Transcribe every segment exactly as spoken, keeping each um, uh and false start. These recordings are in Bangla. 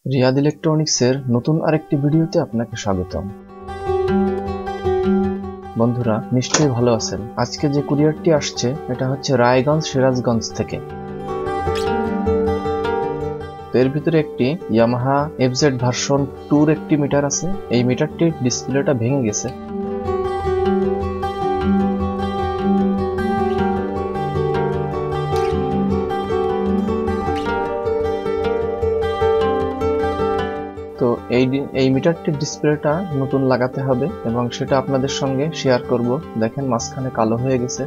রিয়াদ ইলেকট্রনিক্সের নতুন আরেকটি ভিডিওতে আপনাকে স্বাগতম। বন্ধুরা নিশ্চয়ই ভালো আছেন। আজকে যে কুরিয়ারটি আসছে এটা হচ্ছে রায়গঞ্জ সিরাজগঞ্জ থেকে। এর ভিতরে একটি ইয়ামাহা এফজেড ভার্সন টুর একটি মিটার আছে। এই মিটারটির ডিসপ্লেটা ভেঙে গেছে। তো এই এই মিটারটির ডিসপ্লেটা নতুন লাগাতে হবে এবং সেটা আপনাদের সঙ্গে শেয়ার করব। দেখেন মাঝখানে কালো হয়ে গেছে।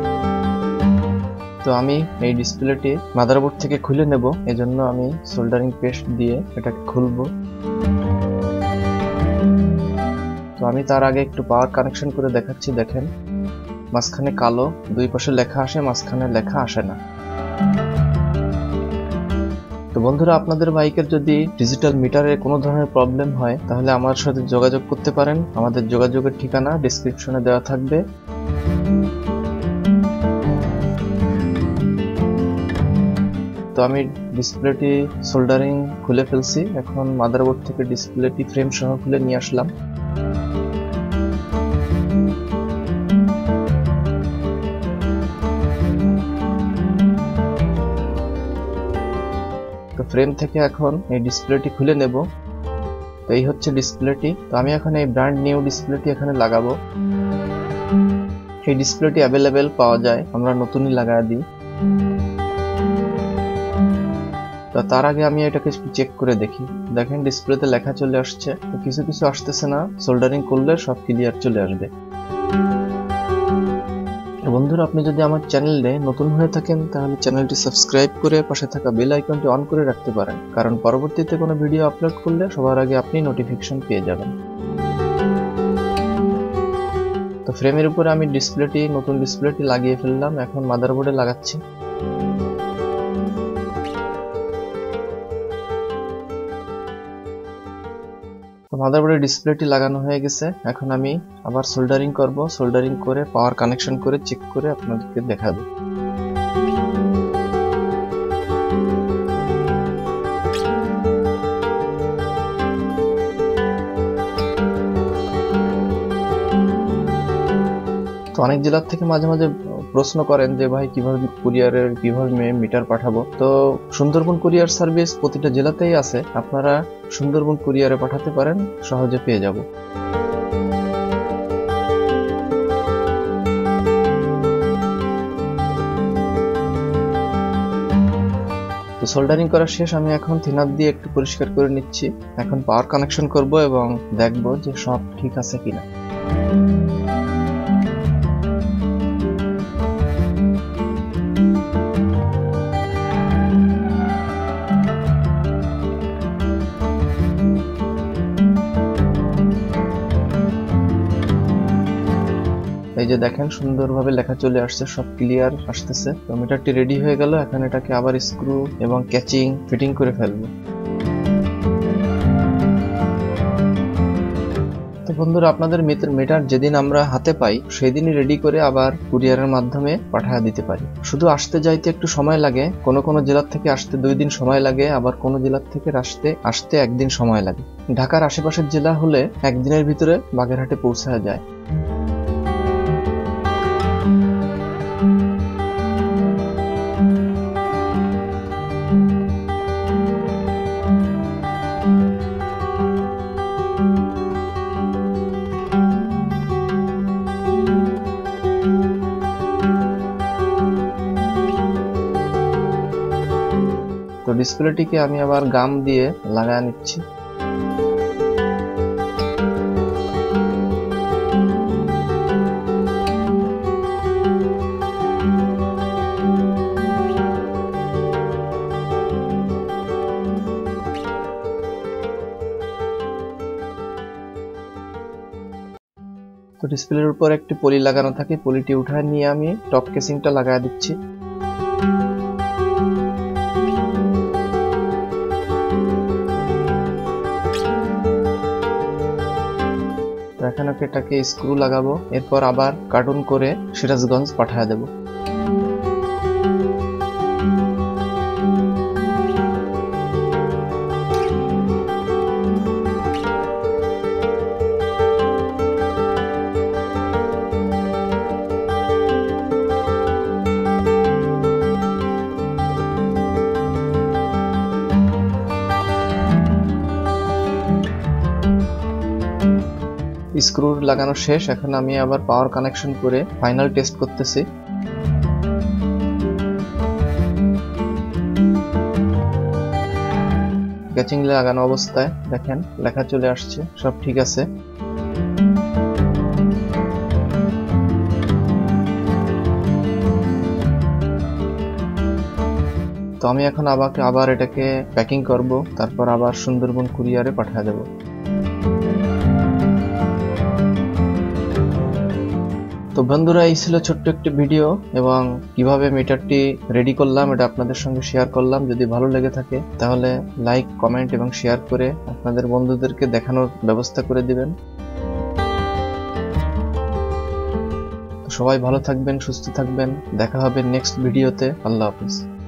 তো আমি এই ডিসপ্লেটি মাদারবোর্ড থেকে খুলে নেব, এজন্য আমি সোল্ডারিং পেস্ট দিয়ে এটাকে খুলবো। তো আমি তার আগে একটু পাওয়ার কানেকশন করে দেখাচ্ছি। দেখেন মাঝখানে কালো, দুই পাশে লেখা আসে, মাঝখানে লেখা আসে না। তো বন্ধুরা, আপনাদের বাইকের যদি ডিজিটাল মিটারে কোনো ধরনের প্রবলেম হয় তাহলে আমার সাথে যোগাযোগ করতে পারেন। আমাদের যোগাযোগের ঠিকানা ডেসক্রিপশনে দেওয়া থাকবে। তো আমি ডিসপ্লেটি সোল্ডারিং খুলে ফেলছি। এখন মাদারবোর্ড থেকে ডিসপ্লেটি ফ্রেম সহ খুলে নিয়ে আসলাম। তো ফ্রেম থেকে এখন এই ডিসপ্লেটি খুলে নেব। তো এই হচ্ছে ডিসপ্লেটি। তো আমি এখন এই ব্র্যান্ড নিউ ডিসপ্লেটি এখানে লাগাবো। এই ডিসপ্লেটি অ্যাভেলেবেল পাওয়া যায়, আমরা নতুনই লাগায় দিই। তো তার আগে আমি এটাকে চেক করে দেখি। দেখেন ডিসপ্লেতে লেখা চলে আসছে, তো কিছু কিছু আসতেছে না। সোল্ডারিং করলে সব ক্লিয়ার চলে আসবে। বন্ধুরা, আপনি যদি আমার চ্যানেলে নতুন হয়ে থাকেন তাহলে চ্যানেলটি সাবস্ক্রাইব করে পাশে থাকা বেল আইকনটি অন করে রাখতে পারেন, কারণ পরবর্তীতে কোনো ভিডিও আপলোড করলে সবার আগে আপনি নোটিফিকেশন পেয়ে যাবেন। তো ফ্রেমের উপরে আমি ডিসপ্লেটি নতুন ডিসপ্লেটি লাগিয়ে ফেললাম। এখন মাদারবোর্ডে লাগাচ্ছি। মাদারবোর্ডে ডিসপ্লেটি লাগানো হয়ে গেছে। এখন আমি আবার সোল্ডারিং করব। সোল্ডারিং করে পাওয়ার কানেকশন করে চেক করে আপনাদেরকে দেখাবো। তো অনেক জেলার থেকে মাঝে মাঝে প্রশ্ন করেন যে ভাই কিভাবে কুরিয়ারের কিভাবে মিটার পাঠাবো। তো সুন্দরবন কুরিয়ার সার্ভিস প্রতিটা জেলাতেই আছে, আপনারা সুন্দরবন কুরিয়ারে পাঠাতে পারেন, সহজে পেয়ে যাব। তো সোল্ডারিং করা শেষ। আমি এখন থিনার দিয়ে একটু পরিষ্কার করে নিচ্ছি। এখন পাওয়ার কানেকশন করব এবং দেখব যে সব ঠিক আছে কিনা। এই যে দেখেন সুন্দরভাবে লেখা চলে আসছে, সব ক্লিয়ার আসতেছে। তো মিটারটি রেডি হয়ে গেল। এখন এটাকে আবার স্ক্রু এবং ক্যাচিং ফিটিং করে ফেলবো। তো বন্ধুরা, আপনাদের মিটার যেদিন আমরা হাতে পাই সেদিনই রেডি করে আবার কুরিয়ারের মাধ্যমে পাঠিয়ে দিতে পারি। শুধু আসতে যাইতে একটু সময় লাগে। কোনো কোনো জেলার থেকে আসতে দুই দিন সময় লাগে, আবার কোনো জেলার থেকে আসতে আসতে একদিন সময় লাগে। ঢাকার আশেপাশের জেলা হলে একদিনের ভিতরে বাগেরহাটে পৌঁছা যায়। তো ডিসপ্লেটিকে আমি আবার গাম দিয়ে লাগায় নিচ্ছি। তো ডিসপ্লের উপর একটি পলি লাগানো থাকে, পলিটি উঠায় নিয়ে আমি টপ কেসিংটা লাগায় দিচ্ছি। এখন এটাকে স্ক্রু লাগাবো, এরপর আবার কার্টুন করে সিরাজগঞ্জ পাঠিয়ে দেব। স্ক্রু লাগানো শেষ। এখন আমি আবার পাওয়ার কানেকশন করে ফাইনাল টেস্ট করতেছি। ক্যাচিং লাগানো অবস্থায় দেখেন লেখা চলে আসছে, সব ঠিক আছে। তো আমি এখন আবার আবার এটাকে প্যাকিং করব, তারপর আবার সুন্দরবন কুরিয়ারে পাঠিয়ে দেব। তো বন্ধুরা, এই ছিল ছোট্ট একটি ভিডিও এবং কিভাবে মিটারটি রেডি করলাম এটা আপনাদের সঙ্গে শেয়ার করলাম। যদি ভালো লেগে থাকে তাহলে লাইক, কমেন্ট এবং শেয়ার করে আপনাদের বন্ধুদেরকে দেখানোর ব্যবস্থা করে দিবেন। সবাই ভালো থাকবেন, সুস্থ থাকবেন। দেখা হবে নেক্সট ভিডিওতে। আল্লাহ হাফেজ।